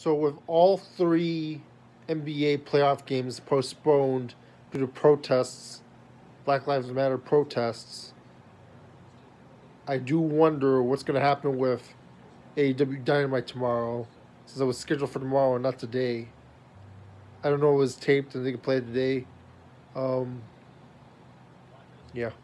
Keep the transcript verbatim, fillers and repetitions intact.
So with all three N B A playoff games postponed due to protests, Black Lives Matter protests, I do wonder what's going to happen with A E W Dynamite tomorrow, since it was scheduled for tomorrow and not today. I don't know if it was taped and they could play it today. Um, yeah.